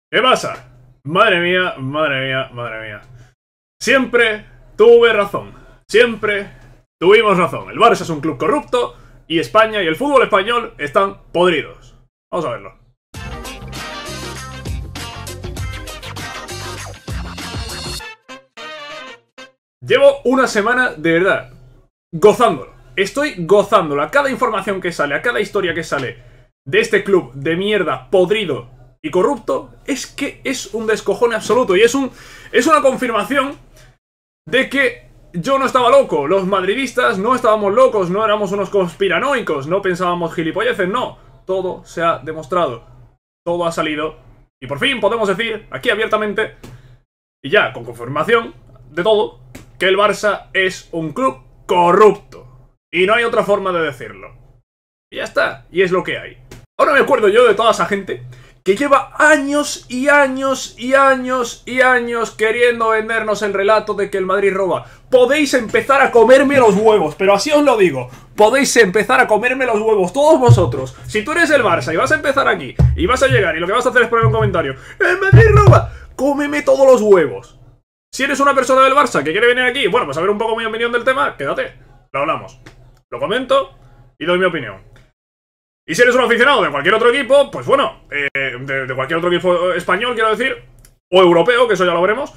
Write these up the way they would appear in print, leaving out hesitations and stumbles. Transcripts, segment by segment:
¿Qué pasa? Madre mía, madre mía, madre mía. Siempre tuve razón. Siempre tuvimos razón. El Barça es un club corrupto y España y el fútbol español están podridos. Vamos a verlo. Llevo una semana, de verdad, gozándolo. Estoy gozándolo. A cada información que sale, a cada historia que sale de este club de mierda, podrido y corrupto, es que es un descojone absoluto. Y es una confirmación de que yo no estaba loco. Los madridistas no estábamos locos, no éramos unos conspiranoicos, no pensábamos gilipolleces, no. Todo se ha demostrado. Todo ha salido. Y por fin podemos decir, aquí abiertamente, y ya con confirmación de todo, que el Barça es un club corrupto. Y no hay otra forma de decirlo. Y ya está, y es lo que hay. Ahora me acuerdo yo de toda esa gente que lleva años y años y años y años queriendo vendernos el relato de que el Madrid roba. Podéis empezar a comerme los huevos, pero así os lo digo. Podéis empezar a comerme los huevos, todos vosotros. Si tú eres el Barça y vas a empezar aquí, y vas a llegar, y lo que vas a hacer es poner un comentario: ¡el Madrid roba! Cómeme todos los huevos. Si eres una persona del Barça que quiere venir aquí, bueno, pues a ver un poco mi opinión del tema, quédate. Lo hablamos. Lo comento y doy mi opinión. Y si eres un aficionado de cualquier otro equipo, pues bueno, de cualquier otro equipo español, quiero decir, o europeo, que eso ya lo veremos,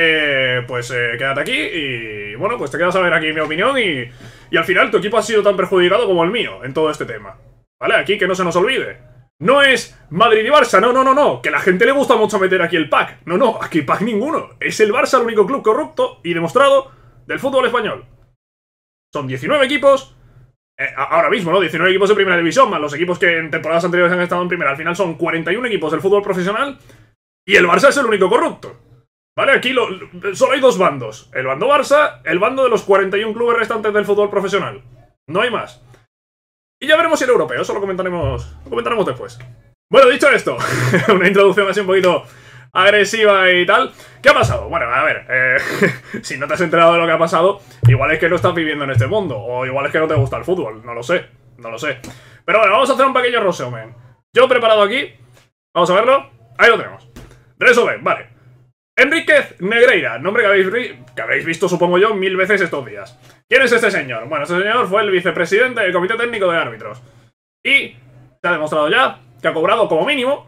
quédate aquí y, bueno, pues te quedas a ver aquí mi opinión y al final tu equipo ha sido tan perjudicado como el mío en todo este tema. ¿Vale? Aquí que no se nos olvide. No es Madrid y Barça, no, que a la gente le gusta mucho meter aquí el pack. No, aquí pack ninguno. Es el Barça el único club corrupto y demostrado del fútbol español. Son 19 equipos... ahora mismo, ¿no? 19 equipos de primera división, más los equipos que en temporadas anteriores han estado en primera. Al final son 41 equipos del fútbol profesional y el Barça es el único corrupto. ¿Vale? Aquí solo hay dos bandos. El bando Barça, el bando de los 41 clubes restantes del fútbol profesional. No hay más. Y ya veremos si el europeo, eso lo comentaremos después. Bueno, dicho esto, una introducción así un poquito agresiva y tal. ¿Qué ha pasado? Bueno, a ver, si no te has enterado de lo que ha pasado, igual es que no estás viviendo en este mundo, o igual es que no te gusta el fútbol, no lo sé. Pero bueno, vamos a hacer un pequeño resumen. Yo he preparado aquí, vamos a verlo, ahí lo tenemos. Resumen, vale. Enríquez Negreira, nombre que habéis visto, supongo yo, 1000 veces estos días. ¿Quién es este señor? Bueno, este señor fue el vicepresidente del Comité Técnico de Árbitros. Y se ha demostrado ya que ha cobrado como mínimo,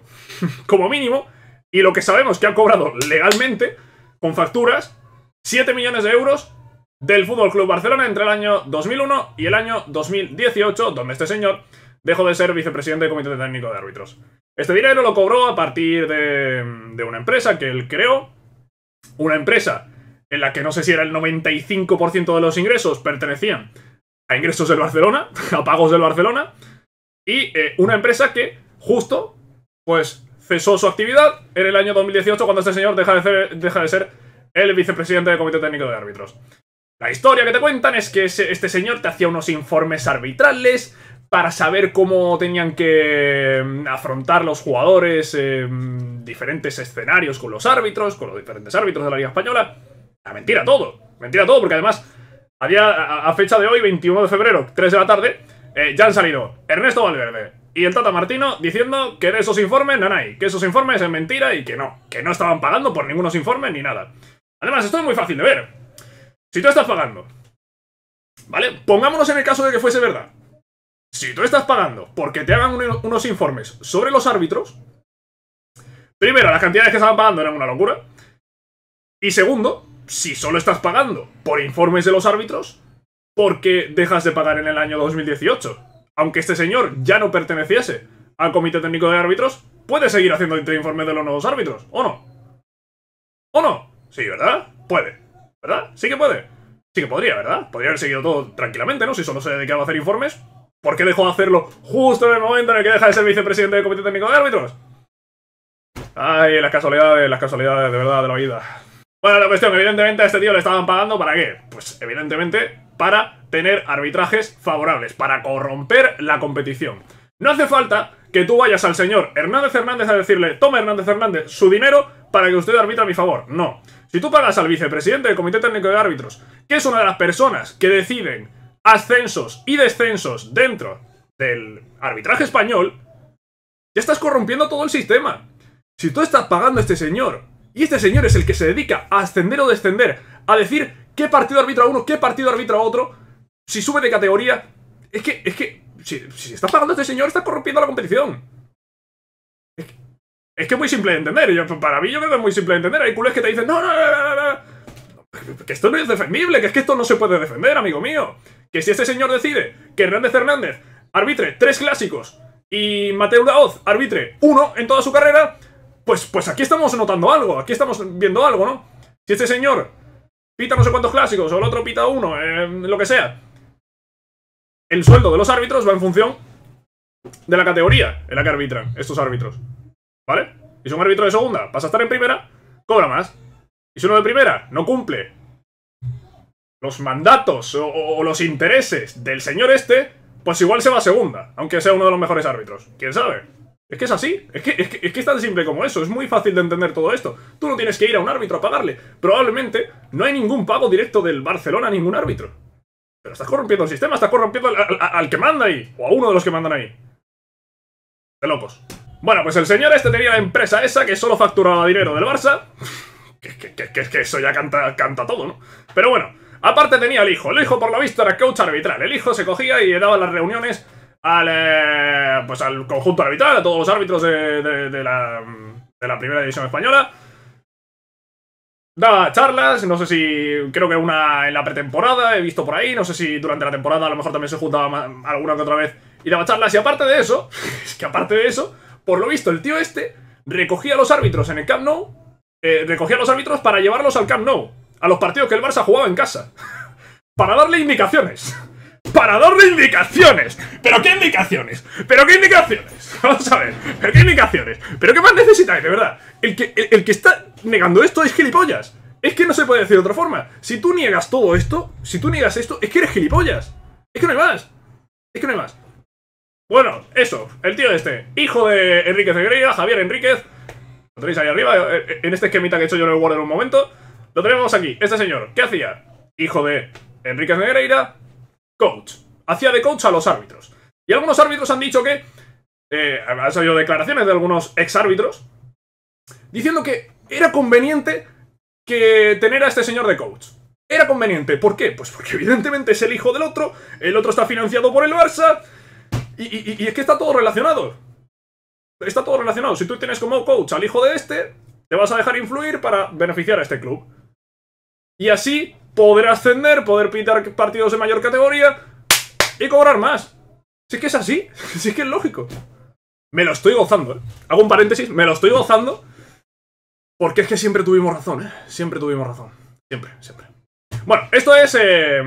y lo que sabemos que ha cobrado legalmente, con facturas, 7 millones de euros del FC Barcelona entre el año 2001 y el año 2018, donde este señor dejó de ser vicepresidente del Comité Técnico de Árbitros. Este dinero lo cobró a partir de una empresa que él creó, una empresa en la que no sé si era el 95% de los ingresos pertenecían a ingresos del Barcelona, a pagos del Barcelona, y una empresa que justo, pues, cesó su actividad en el año 2018 cuando este señor deja de ser el vicepresidente del Comité Técnico de Árbitros. La historia que te cuentan es que este señor te hacía unos informes arbitrales para saber cómo tenían que afrontar los jugadores diferentes escenarios con los árbitros, con los diferentes árbitros de la Liga Española. Mentira todo, porque además a fecha de hoy, 21 de febrero, 3 de la tarde, ya han salido Ernesto Valverde y el Tata Martino diciendo que de esos informes, nanay, que esos informes es mentira y que no estaban pagando por ningunos informes ni nada. Además, esto es muy fácil de ver. Si tú estás pagando, ¿vale? Pongámonos en el caso de que fuese verdad. Si tú estás pagando porque te hagan unos informes sobre los árbitros, primero, las cantidades que estaban pagando eran una locura. Y segundo, si solo estás pagando por informes de los árbitros, ¿por qué dejas de pagar en el año 2018? Aunque este señor ya no perteneciese al Comité Técnico de Árbitros, puede seguir haciendo informes de los nuevos árbitros, ¿o no? ¿O no? Sí, ¿verdad? Puede, ¿verdad? Sí que puede. Sí que podría, ¿verdad? Podría haber seguido todo tranquilamente, ¿no? Si solo se dedicaba a hacer informes. ¿Por qué dejó de hacerlo justo en el momento en el que deja de ser vicepresidente del Comité Técnico de Árbitros? Ay, las casualidades de verdad de la vida. Bueno, la cuestión, evidentemente a este tío le estaban pagando ¿para qué? Pues evidentemente para tener arbitrajes favorables, para corromper la competición. No hace falta que tú vayas al señor Hernández Hernández a decirle: toma, Hernández Hernández, su dinero para que usted arbitre a mi favor. No. Si tú pagas al vicepresidente del Comité Técnico de Árbitros, que es una de las personas que deciden ascensos y descensos dentro del arbitraje español, ya estás corrompiendo todo el sistema. Si tú estás pagando a este señor, y este señor es el que se dedica a ascender o descender, a decir qué partido arbitra uno, qué partido arbitra otro, si sube de categoría, es que, si estás pagando a este señor, estás corrompiendo la competición. Es que es muy simple de entender. Para mí yo creo que es muy simple de entender. Hay culés que te dicen, no, que esto no es defendible, que es que esto no se puede defender, amigo mío. Que si este señor decide que Hernández Hernández arbitre 3 clásicos y Mateu Laoz arbitre 1 en toda su carrera, pues aquí estamos notando algo, aquí estamos viendo algo, ¿no? Si este señor pita no sé cuántos clásicos o el otro pita 1, lo que sea, el sueldo de los árbitros va en función de la categoría en la que arbitran estos árbitros, ¿vale? Y si un árbitro de segunda pasa a estar en primera, cobra más. Y si uno de primera no cumple los mandatos o los intereses del señor este, pues igual se va a segunda, aunque sea uno de los mejores árbitros. ¿Quién sabe? Es que es así, es que es tan simple como eso. Es muy fácil de entender todo esto. Tú no tienes que ir a un árbitro a pagarle. Probablemente no hay ningún pago directo del Barcelona a ningún árbitro. Pero estás corrompiendo el sistema, estás corrompiendo al que manda ahí, o a uno de los que mandan ahí. De locos. Bueno, pues el señor este tenía la empresa esa que solo facturaba dinero del Barça. Que eso ya canta todo, ¿no? Pero bueno, aparte tenía el hijo. El hijo, por lo visto, era coach arbitral. El hijo se cogía y daba las reuniones al conjunto arbitral, a todos los árbitros de la primera división española. Daba charlas, no sé si... creo que una en la pretemporada, he visto por ahí. No sé si durante la temporada a lo mejor también se juntaba alguna que otra vez y daba charlas. Y aparte de eso, es que aparte de eso, por lo visto el tío este recogía a los árbitros en el Camp Nou. Recogía a los árbitros para llevarlos al Camp Nou, a los partidos que el Barça jugaba en casa. Para darle indicaciones. ¡Para darle indicaciones! ¿Pero qué indicaciones? ¿Pero qué indicaciones? Vamos a ver, ¿pero qué indicaciones? ¿Pero qué más necesitáis, de verdad? El que está negando esto es gilipollas. Es que no se puede decir de otra forma. Si tú niegas todo esto, si tú niegas esto, es que eres gilipollas. Es que no hay más. Es que no hay más. Bueno, eso, el tío este, hijo de Enríquez Negreira, Javier Enríquez. Lo tenéis ahí arriba, en este esquemita que he hecho yo en el Word en un momento. Lo tenemos aquí, este señor, ¿qué hacía? Hijo de Enríquez Negreira, coach. Hacía de coach a los árbitros. Y algunos árbitros han dicho que... han salido declaraciones de algunos exárbitros diciendo que era conveniente que tener a este señor de coach. Era conveniente, ¿por qué? Pues porque evidentemente es el hijo del otro, el otro está financiado por el Barça, y es que está todo relacionado. Está todo relacionado. Si tú tienes como coach al hijo de este, te vas a dejar influir para beneficiar a este club. Y así poder ascender, poder pitar partidos de mayor categoría y cobrar más. Si es que es así, si es que es lógico. Me lo estoy gozando, ¿eh? Hago un paréntesis, me lo estoy gozando porque es que siempre tuvimos razón, ¿eh? Siempre tuvimos razón. Siempre, siempre. Bueno, esto es...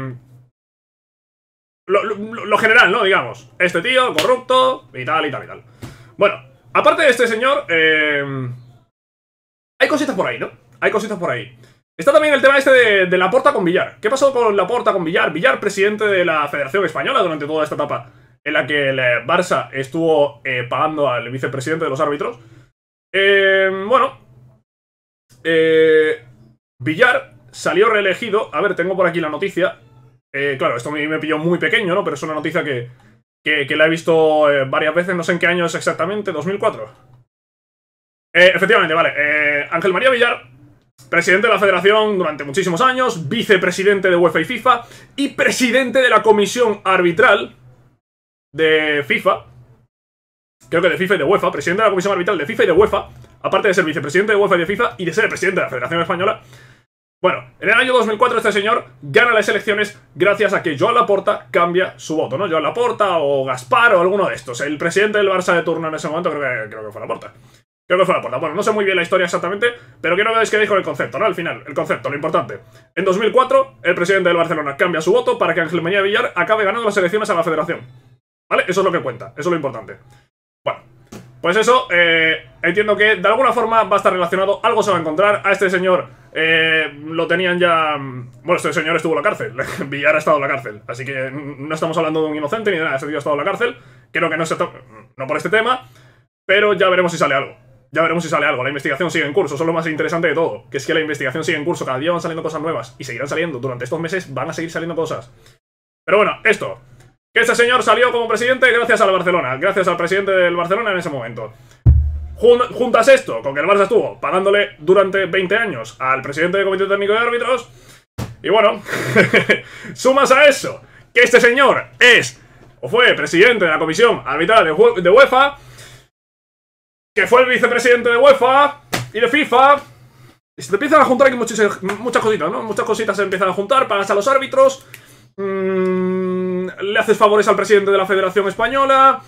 lo general, ¿no? Digamos. Este tío, corrupto, y tal, y tal, y tal. Bueno, aparte de este señor, hay cositas por ahí, ¿no? Hay cositas por ahí. Está también el tema este de Laporta con Villar. ¿Qué pasó con Laporta con Villar? Villar, presidente de la Federación Española durante toda esta etapa en la que el Barça estuvo pagando al vicepresidente de los árbitros. Villar salió reelegido. A ver, tengo por aquí la noticia. Claro, esto me pilló muy pequeño, ¿no? Pero es una noticia que la he visto varias veces. No sé en qué año es exactamente. ¿2004? Efectivamente, vale. Ángel María Villar, presidente de la federación durante muchísimos años, vicepresidente de UEFA y FIFA y presidente de la comisión arbitral de FIFA. Creo que de FIFA y de UEFA. Presidente de la comisión arbitral de FIFA y de UEFA. Aparte de ser vicepresidente de UEFA y de FIFA y de ser el presidente de la Federación Española. Bueno, en el año 2004 este señor gana las elecciones gracias a que Joan Laporta cambia su voto, ¿no? Joan Laporta o Gaspar o alguno de estos. El presidente del Barça de turno en ese momento creo que fue Laporta. Creo que fue Laporta. Bueno, no sé muy bien la historia exactamente, pero quiero que veáis que dijo el concepto, ¿no? Al final, el concepto, lo importante. En 2004, el presidente del Barcelona cambia su voto para que Ángel María Villar acabe ganando las elecciones a la federación. ¿Vale? Eso es lo que cuenta, eso es lo importante. Bueno, pues eso, entiendo que de alguna forma va a estar relacionado, algo se va a encontrar. A este señor lo tenían ya... Bueno, este señor estuvo en la cárcel, Villar ha estado en la cárcel, así que no estamos hablando de un inocente ni de nada, este tío ha estado en la cárcel. Creo que no por este tema, pero ya veremos si sale algo. Ya veremos si sale algo, la investigación sigue en curso, eso es lo más interesante de todo, que es que la investigación sigue en curso, cada día van saliendo cosas nuevas, y seguirán saliendo, durante estos meses van a seguir saliendo cosas. Pero bueno, esto, que este señor salió como presidente gracias al Barcelona, gracias al presidente del Barcelona en ese momento. juntas esto con que el Barça estuvo pagándole durante 20 años al presidente del Comité Técnico de Árbitros, y bueno, sumas a eso que este señor es o fue presidente de la Comisión Arbitral de UEFA, que fue el vicepresidente de UEFA y de FIFA, y se te empiezan a juntar aquí muchas cositas, ¿no? Muchas cositas se empiezan a juntar, pagas a los árbitros, le haces favores al presidente de la Federación Española,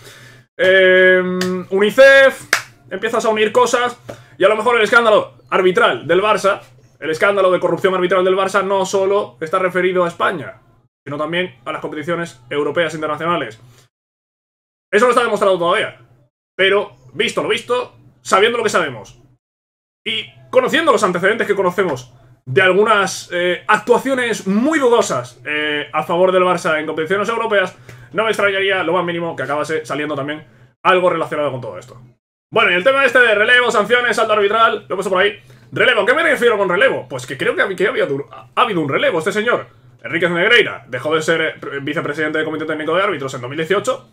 UNICEF, empiezas a unir cosas, y a lo mejor el escándalo arbitral del Barça, el escándalo de corrupción arbitral del Barça no solo está referido a España, sino también a las competiciones europeas internacionales. Eso no está demostrado todavía, pero visto lo visto, sabiendo lo que sabemos y conociendo los antecedentes que conocemos de algunas actuaciones muy dudosas a favor del Barça en competiciones europeas, no me extrañaría lo más mínimo que acabase saliendo también algo relacionado con todo esto. Bueno, y el tema este de relevo, sanciones, saldo arbitral, lo he puesto por ahí. Relevo, ¿qué me refiero con relevo? Pues que creo que ha habido un relevo. Este señor, Enríquez Negreira, dejó de ser vicepresidente del Comité Técnico de Árbitros en 2018.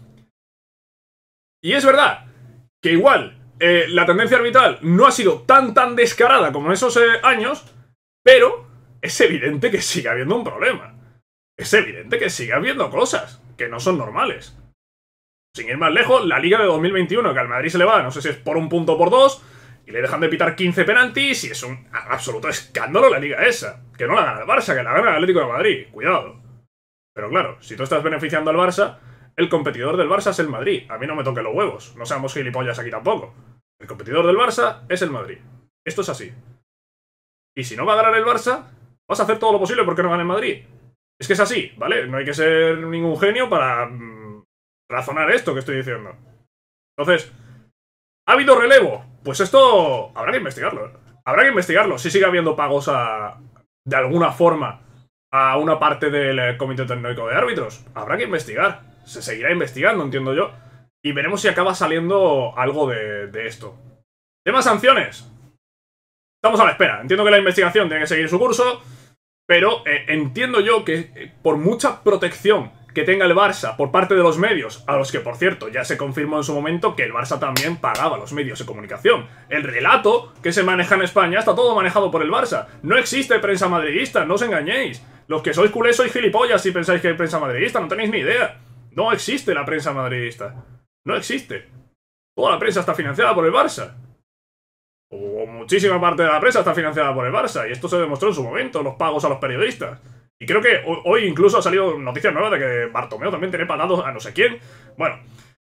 Y es verdad que igual la tendencia arbitral no ha sido tan descarada como en esos años, pero es evidente que sigue habiendo un problema. Es evidente que sigue habiendo cosas que no son normales. Sin ir más lejos, la Liga de 2021, que al Madrid se le va, no sé si es por un punto o por dos, y le dejan de pitar 15 penaltis, y es un absoluto escándalo la liga esa. Que no la gana el Barça, que la gana el Atlético de Madrid. Cuidado. Pero claro, si tú estás beneficiando al Barça, el competidor del Barça es el Madrid. A mí no me toquen los huevos. No seamos gilipollas aquí tampoco. El competidor del Barça es el Madrid. Esto es así. Y si no va a ganar el Barça, vas a hacer todo lo posible porque no gane el Madrid. Es que es así, ¿vale? No hay que ser ningún genio para razonar esto que estoy diciendo. Entonces, ¿ha habido relevo? Pues esto habrá que investigarlo. Habrá que investigarlo. Si sigue habiendo pagos de alguna forma a una parte del Comité Técnico de Árbitros. Habrá que investigar. Se seguirá investigando, entiendo yo. Y veremos si acaba saliendo algo de esto. Tema sanciones. Estamos a la espera. Entiendo que la investigación tiene que seguir su curso, pero entiendo yo que por mucha protección que tenga el Barça por parte de los medios, a los que, por cierto, ya se confirmó en su momento que el Barça también pagaba a los medios de comunicación. El relato que se maneja en España está todo manejado por el Barça. No existe prensa madridista, no os engañéis. Los que sois culés sois gilipollas si pensáis que hay prensa madridista, no tenéis ni idea. No existe la prensa madridista. No existe. Toda la prensa está financiada por el Barça. O muchísima parte de la prensa está financiada por el Barça. Y esto se demostró en su momento, los pagos a los periodistas. Y creo que hoy incluso ha salido noticias nuevas de que Bartomeu también tiene pagado a no sé quién. Bueno,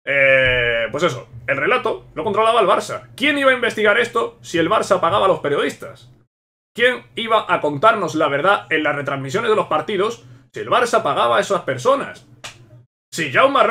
pues eso. El relato lo controlaba el Barça. ¿Quién iba a investigar esto si el Barça pagaba a los periodistes? ¿Quién iba a contarnos la verdad en las retransmisiones de los partidos si el Barça pagaba a esas personas? Si Jaume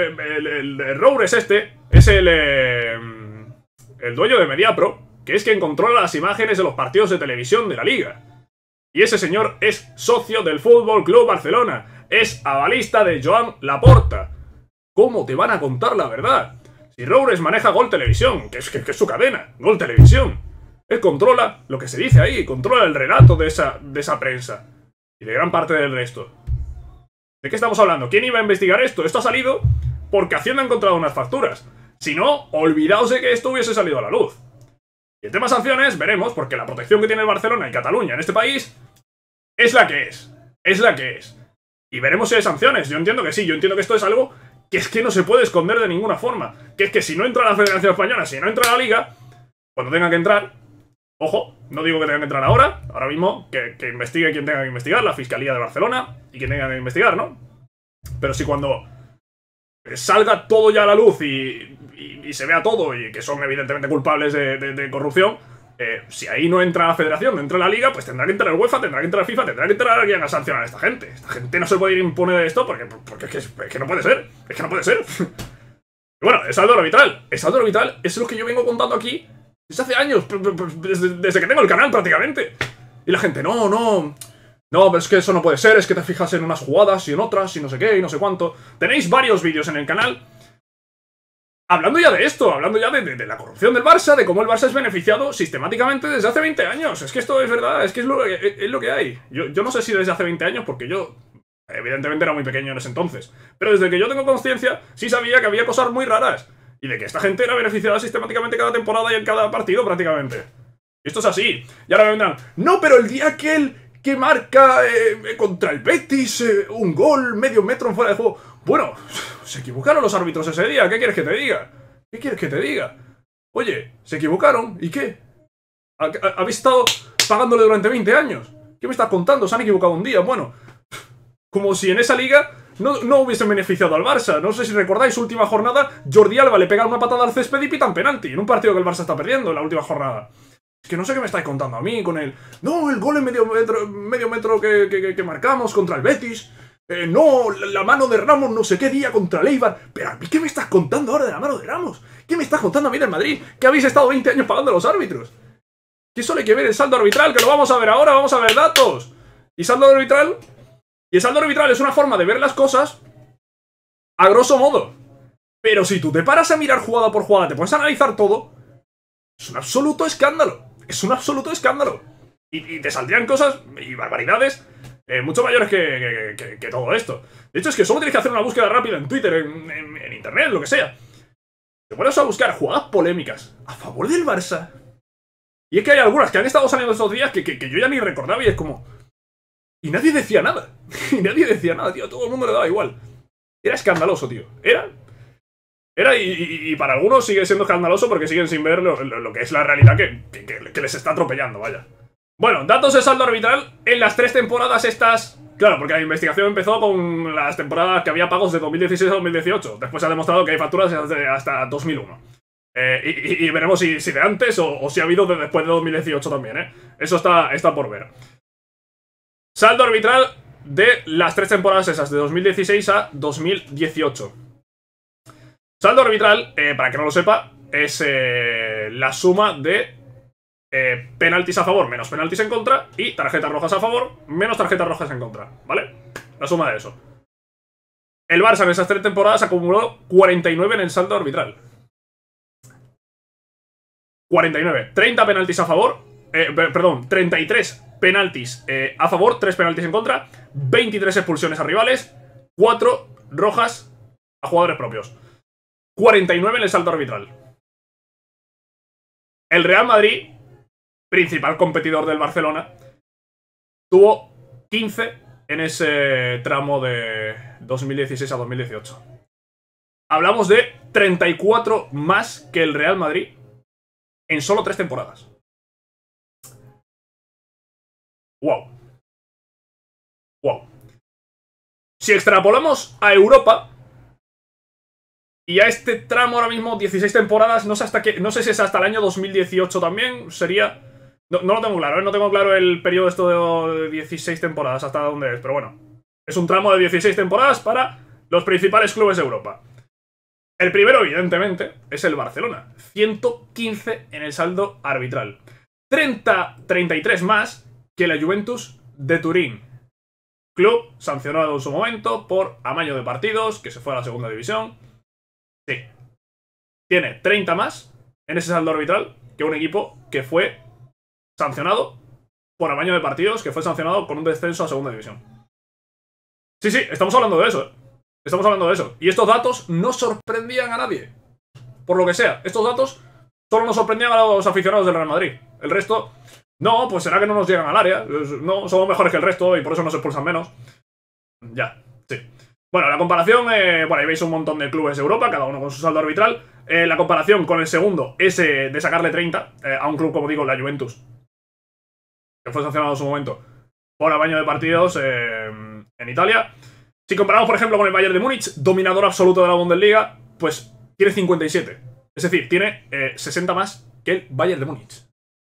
el Roures este es el dueño de Mediapro, que es quien controla las imágenes de los partidos de televisión de la Liga. Y ese señor es socio del Fútbol Club Barcelona. Es avalista de Joan Laporta. ¿Cómo te van a contar la verdad? Si Roures maneja Gol Televisión, que es su cadena, Gol Televisión. Él controla lo que se dice ahí, controla el relato de esa prensa. Y de gran parte del resto. ¿De qué estamos hablando? ¿Quién iba a investigar esto? Esto ha salido porque Hacienda ha encontrado unas facturas. Si no, olvidaos de que esto hubiese salido a la luz. Y el tema sanciones, veremos, porque la protección que tiene Barcelona y Cataluña en este país es la que es. Es la que es. Y veremos si hay sanciones. Yo entiendo que sí, yo entiendo que esto es algo que es que no se puede esconder de ninguna forma. Que es que si no entra la Federación Española, si no entra la Liga, cuando tenga que entrar, ojo, no digo que tenga que entrar ahora mismo, que investigue quien tenga que investigar, la Fiscalía de Barcelona, y quien tenga que investigar, ¿no? Pero si cuando salga todo ya a la luz y se vea todo y que son evidentemente culpables de corrupción, si ahí no entra la Federación, no entra la Liga, pues tendrá que entrar el UEFA, tendrá que entrar FIFA, tendrá que entrar alguien a sancionar a esta gente. Esta gente no se puede ir a imponer esto porque es que no puede ser. Es que no puede ser. Y bueno, el saldo arbitral. El saldo arbitral es lo que yo vengo contando aquí desde hace años, desde que tengo el canal prácticamente. Y la gente, no, pero es que eso no puede ser, es que te fijas en unas jugadas y en otras y no sé qué y no sé cuánto. Tenéis varios vídeos en el canal hablando ya de esto, hablando ya de la corrupción del Barça, de cómo el Barça es beneficiado sistemáticamente desde hace 20 años. Es que esto es verdad, es que es lo que hay. Yo no sé si desde hace 20 años, porque yo evidentemente era muy pequeño en ese entonces. Pero desde que yo tengo conciencia, sí sabía que había cosas muy raras. Y de que esta gente era beneficiada sistemáticamente cada temporada y en cada partido prácticamente. Y esto es así. Y ahora me vendrán, no, pero el día aquel que marca contra el Betis un gol medio metro fuera de juego. Bueno, se equivocaron los árbitros ese día. ¿Qué quieres que te diga? ¿Qué quieres que te diga? Oye, se equivocaron. ¿Y qué? ¿Habéis estado pagándole durante 20 años? ¿Qué me estás contando? Se han equivocado un día. Bueno, como si en esa liga no hubiesen beneficiado al Barça. No sé si recordáis, última jornada, Jordi Alba le pega una patada al césped y pitan penalti. En un partido que el Barça está perdiendo en la última jornada. Es que no sé qué me estáis contando a mí con el... No, el gol en medio metro que marcamos contra el Betis. No, la mano de Ramos no sé qué día contra el Eibar. Pero a mí, ¿qué me estás contando ahora de la mano de Ramos? ¿Qué me estás contando a mí del Madrid? ¿Que habéis estado 20 años pagando a los árbitros? Que solo hay que ver el saldo arbitral, que lo vamos a ver ahora, vamos a ver datos. Y saldo arbitral... Y el saldo arbitral es una forma de ver las cosas a grosso modo. Pero si tú te paras a mirar jugada por jugada, te pones a analizar todo, es un absoluto escándalo. Es un absoluto escándalo. Y te saldrían cosas y barbaridades mucho mayores que todo esto. De hecho, es que solo tienes que hacer una búsqueda rápida en Twitter, en internet, lo que sea. Te pones a buscar jugadas polémicas a favor del Barça. Y es que hay algunas que han estado saliendo estos días que yo ya ni recordaba y es como... Y nadie decía nada. Y nadie decía nada, tío. Todo el mundo le daba igual. Era escandaloso, tío. Era y para algunos sigue siendo escandaloso porque siguen sin ver lo que es la realidad que les está atropellando, vaya. Bueno, datos de saldo arbitral en las 3 temporadas estas... Claro, porque la investigación empezó con las temporadas que había pagos de 2016 a 2018. Después se ha demostrado que hay facturas hasta 2001. Y veremos si de antes o si ha habido de después de 2018 también, ¿eh? Eso está por ver. Saldo arbitral de las 3 temporadas esas, de 2016 a 2018. Saldo arbitral, para que no lo sepa, es la suma de penaltis a favor menos penaltis en contra y tarjetas rojas a favor menos tarjetas rojas en contra, ¿vale? La suma de eso. El Barça en esas 3 temporadas acumuló 49 en el saldo arbitral. 49. 30 penaltis a favor. Perdón, 33 penaltis a favor, 3 penaltis en contra, 23 expulsiones a rivales, 4 rojas a jugadores propios. 49 en el saldo arbitral. El Real Madrid, principal competidor del Barcelona, tuvo 15 en ese tramo de 2016 a 2018. Hablamos de 34 más que el Real Madrid en solo 3 temporadas. Wow. Wow. Si extrapolamos a Europa y a este tramo ahora mismo 16 temporadas, no sé hasta qué, no sé si es hasta el año 2018 también, sería... No lo tengo claro, no tengo claro el periodo esto de 16 temporadas hasta dónde es, pero bueno. Es un tramo de 16 temporadas para los principales clubes de Europa. El primero, evidentemente, es el Barcelona. 115 en el saldo arbitral. 33 más que la Juventus de Turín. Club sancionado en su momento por amaño de partidos, que se fue a la segunda división. Sí. Tiene 30 más en ese saldo arbitral que un equipo que fue sancionado por amaño de partidos, que fue sancionado con un descenso a segunda división. Sí, sí, estamos hablando de eso, ¿eh? Estamos hablando de eso. Y estos datos no sorprendían a nadie. Por lo que sea, estos datos solo nos sorprendían a los aficionados del Real Madrid. El resto... No, pues será que no nos llegan al área. No, somos mejores que el resto y por eso nos expulsan menos. Ya, sí. Bueno, la comparación... bueno, ahí veis un montón de clubes de Europa, cada uno con su saldo arbitral. La comparación con el segundo es de sacarle 30 a un club, como digo, la Juventus, que fue sancionado en su momento por amaño de partidos en Italia. Si comparamos, por ejemplo, con el Bayern de Múnich, dominador absoluto de la Bundesliga, pues tiene 57. Es decir, tiene 60 más que el Bayern de Múnich.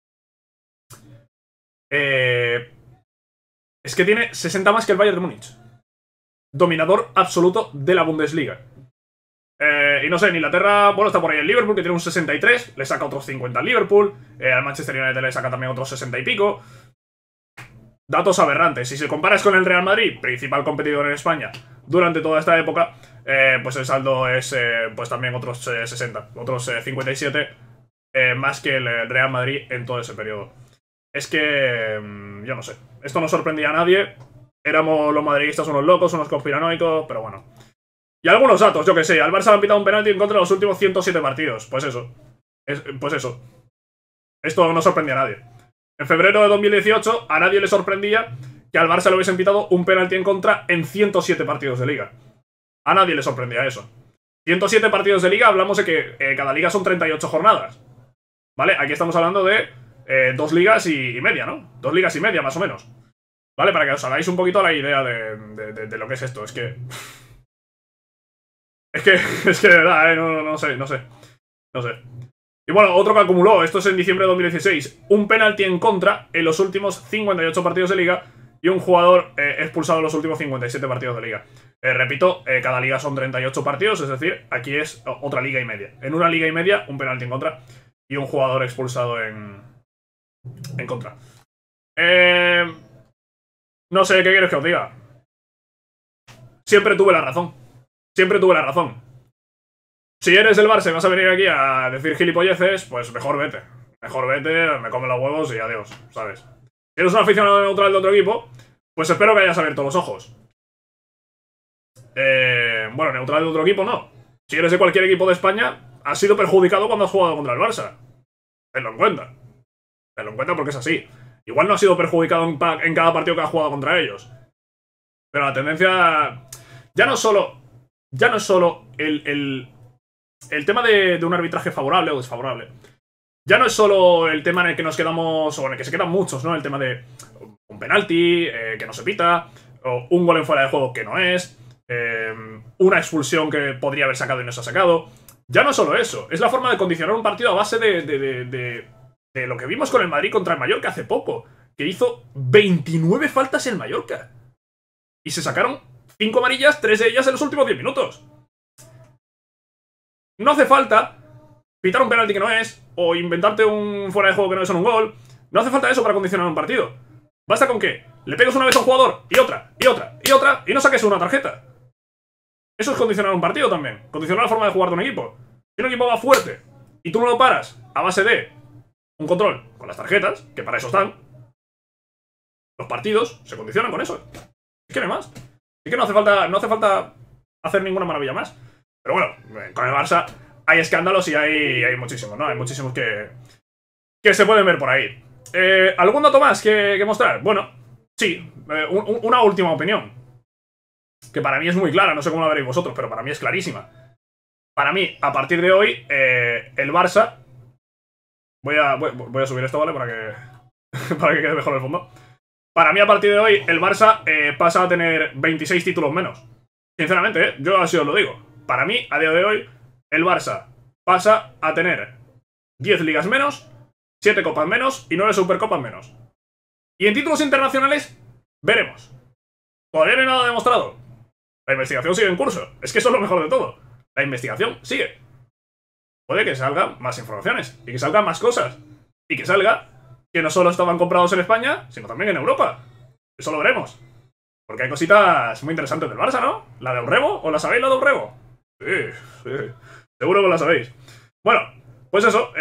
Es que tiene 60 más que el Bayern de Múnich. Dominador absoluto de la Bundesliga. Y no sé, en Inglaterra, bueno, está por ahí el Liverpool, que tiene un 63, le saca otros 50 al Liverpool, al Manchester United le saca también otros 60 y pico. Datos aberrantes. Si se comparas con el Real Madrid, principal competidor en España durante toda esta época, pues el saldo es pues también otros 60, otros 57 más que el Real Madrid en todo ese periodo. Es que, yo no sé, esto no sorprendía a nadie, éramos los madridistas unos locos, unos conspiranoicos, pero bueno. Y algunos datos, yo que sé, al Barça le han pitado un penalti en contra de los últimos 107 partidos. Pues eso. Pues eso. Esto no sorprendía a nadie. En febrero de 2018 a nadie le sorprendía que al Barça le hubiesen pitado un penalti en contra en 107 partidos de liga. A nadie le sorprendía eso. 107 partidos de liga, hablamos de que cada liga son 38 jornadas. ¿Vale? Aquí estamos hablando de 2 ligas y media, ¿no? 2 ligas y media, más o menos. ¿Vale? Para que os hagáis un poquito la idea de lo que es esto. Es que de verdad, no sé. Y bueno, otro que acumuló, esto es en diciembre de 2016, un penalti en contra en los últimos 58 partidos de liga y un jugador expulsado en los últimos 57 partidos de liga. Repito, cada liga son 38 partidos, es decir, aquí es otra liga y media. En una liga y media, un penalti en contra y un jugador expulsado en contra. No sé, ¿qué quieres que os diga? Siempre tuve la razón. Siempre tuve la razón. Si eres del Barça y vas a venir aquí a decir gilipolleces, pues mejor vete. Mejor vete, me come los huevos y adiós, ¿sabes? Si eres un aficionado neutral de otro equipo, pues espero que hayas abierto los ojos. Bueno, neutral de otro equipo no. Si eres de cualquier equipo de España, has sido perjudicado cuando has jugado contra el Barça. Tenlo en cuenta. Tenlo en cuenta porque es así. Igual no has sido perjudicado en cada partido que has jugado contra ellos. Pero la tendencia... Ya no es solo el tema de un arbitraje favorable o desfavorable. Ya no es solo el tema en el que nos quedamos, o en el que se quedan muchos, ¿no? El tema de un penalti, que no se pita, o un gol en fuera de juego que no es, una expulsión que podría haber sacado y no se ha sacado. Ya no es solo eso, es la forma de condicionar un partido a base de lo que vimos con el Madrid contra el Mallorca hace poco, que hizo 29 faltas en Mallorca. Y se sacaron 5 amarillas, 3 de ellas en los últimos 10 minutos. No hace falta pitar un penalti que no es, o inventarte un fuera de juego que no es en un gol. No hace falta eso para condicionar un partido. Basta con que le pegues una vez a un jugador, y otra, y otra, y otra, y no saques una tarjeta. Eso es condicionar un partido también. Condicionar la forma de jugar de un equipo. Si un equipo va fuerte, y tú no lo paras a base de un control con las tarjetas, que para eso están, los partidos se condicionan con eso. Es que no hay más. Es que no hace falta hacer ninguna maravilla más. Pero bueno, con el Barça hay escándalos y hay muchísimos, ¿no? Hay muchísimos que se pueden ver por ahí. ¿Algún dato más que mostrar? Bueno, sí, una última opinión. Que para mí es muy clara, no sé cómo la veréis vosotros, pero para mí es clarísima. Para mí, a partir de hoy, el Barça... Voy a subir esto, ¿vale? Para que quede mejor el fondo. Para mí, a partir de hoy, el Barça pasa a tener 26 títulos menos. Sinceramente, yo así os lo digo. Para mí, a día de hoy, el Barça pasa a tener 10 ligas menos, 7 copas menos y 9 supercopas menos. Y en títulos internacionales, veremos. Todavía no hay nada demostrado. La investigación sigue en curso. Es que eso es lo mejor de todo. La investigación sigue. Puede que salgan más informaciones y que salgan más cosas. Y que salga que no solo estaban comprados en España, sino también en Europa. Eso lo veremos. Porque hay cositas muy interesantes del Barça, ¿no? ¿La de Urrebo? ¿O la sabéis, la de Urrebo? Sí. Seguro que la sabéis. Bueno, pues eso.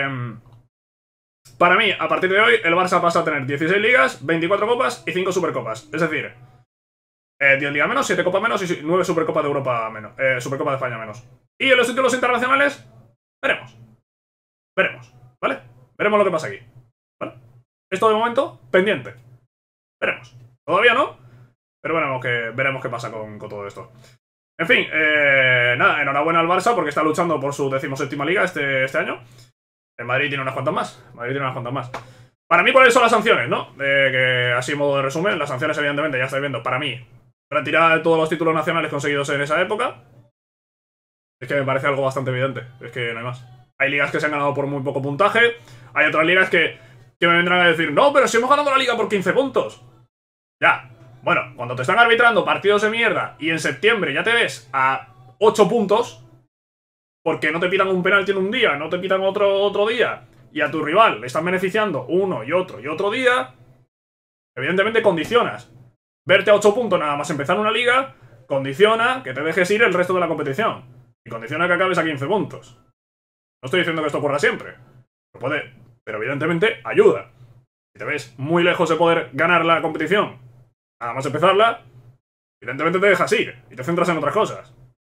Para mí, a partir de hoy, el Barça pasa a tener 16 ligas, 24 copas y 5 supercopas. Es decir, 10 ligas menos, 7 copas menos y 9 supercopas de Europa menos. Supercopa de España menos. Y en los títulos internacionales, veremos. ¿Vale? Veremos lo que pasa aquí. ¿Vale? Esto de momento, pendiente. Veremos. Todavía no, pero veremos qué pasa con todo esto. En fin, nada, enhorabuena al Barça porque está luchando por su 17ª liga este año. El Madrid tiene unas cuantas más. Para mí, ¿cuáles son las sanciones, no? Que así en modo de resumen, las sanciones evidentemente ya estáis viendo. Para mí, retirar todos los títulos nacionales conseguidos en esa época. Es que me parece algo bastante evidente. Es que no hay más. Hay ligas que se han ganado por muy poco puntaje. Hay otras ligas que me vendrán a decir, no, pero si hemos ganado la liga por 15 puntos. Ya. Bueno, cuando te están arbitrando partidos de mierda y en septiembre ya te ves a 8 puntos porque no te pitan un penalti en un día, no te pitan otro día y a tu rival le están beneficiando uno y otro día, evidentemente condicionas. Verte a 8 puntos nada más empezar una liga condiciona que te dejes ir el resto de la competición y condiciona que acabes a 15 puntos. No estoy diciendo que esto ocurra siempre, pero evidentemente ayuda. Si te ves muy lejos de poder ganar la competición nada más empezarla, evidentemente te dejas ir y te centras en otras cosas.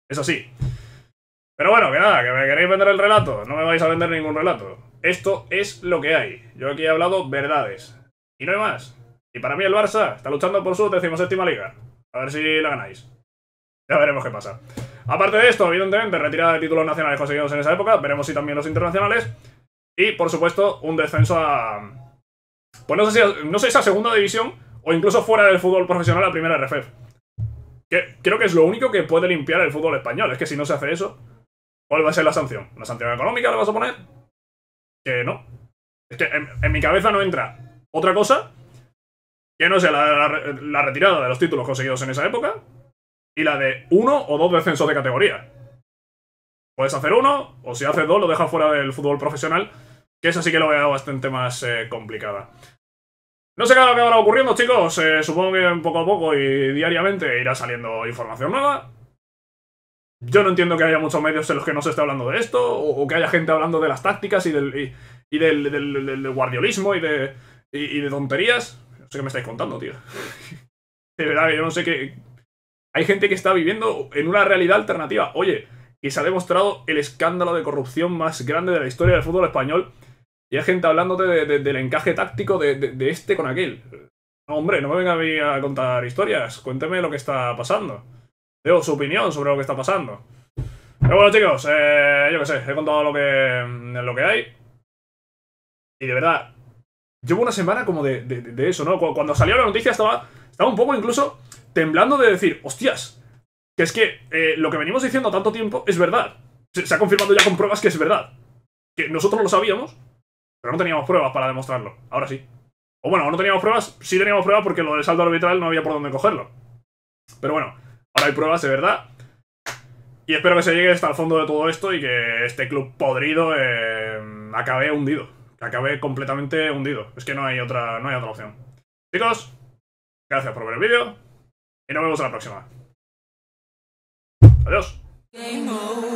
Es así. Pero bueno, que nada, que me queréis vender el relato. No me vais a vender ningún relato. Esto es lo que hay. Yo aquí he hablado verdades. Y no hay más. Y para mí el Barça está luchando por su 17ª liga. A ver si la ganáis. Ya veremos qué pasa. Aparte de esto, evidentemente, retirada de títulos nacionales conseguidos en esa época. Veremos si también los internacionales. Y, por supuesto, un descenso a... Pues no sé si a segunda división o incluso fuera del fútbol profesional a primera RFF. Que creo que es lo único que puede limpiar el fútbol español. Es que si no se hace eso, ¿cuál va a ser la sanción? ¿Una sanción económica le vas a poner? Que no. Es que en mi cabeza no entra otra cosa que no sea la retirada de los títulos conseguidos en esa época y la de 1 o 2 descensos de categoría. Puedes hacer 1, o si haces 2 lo dejas fuera del fútbol profesional, que esa sí que lo veo bastante más complicada. No sé qué acabará ocurriendo, chicos. Supongo que poco a poco y diariamente irá saliendo información nueva. Yo no entiendo que haya muchos medios en los que no se esté hablando de esto, o que haya gente hablando de las tácticas y del guardiolismo y de tonterías. No sé qué me estáis contando, tío. De verdad, yo no sé qué... Hay gente que está viviendo en una realidad alternativa. Oye, que se ha demostrado el escándalo de corrupción más grande de la historia del fútbol español. Y hay gente hablándote del encaje táctico de este con aquel. No, hombre, no me venga a mí a contar historias. Cuénteme lo que está pasando. Veo su opinión sobre lo que está pasando. Pero bueno, chicos, yo qué sé, he contado lo que hay. Y de verdad, llevo una semana como de eso, ¿no? Cuando salió la noticia estaba un poco incluso temblando de decir, hostias, que es que lo que venimos diciendo tanto tiempo es verdad. Se ha confirmado ya con pruebas que es verdad. Que nosotros lo sabíamos, pero no teníamos pruebas para demostrarlo. Ahora sí. O bueno, no teníamos pruebas, sí teníamos pruebas porque lo del saldo arbitral no había por dónde cogerlo. Pero bueno, ahora hay pruebas de verdad. Y espero que se llegue hasta el fondo de todo esto y que este club podrido acabe hundido. Que acabe completamente hundido. Es que no hay otra opción. Chicos, gracias por ver el vídeo y nos vemos en la próxima. Adiós.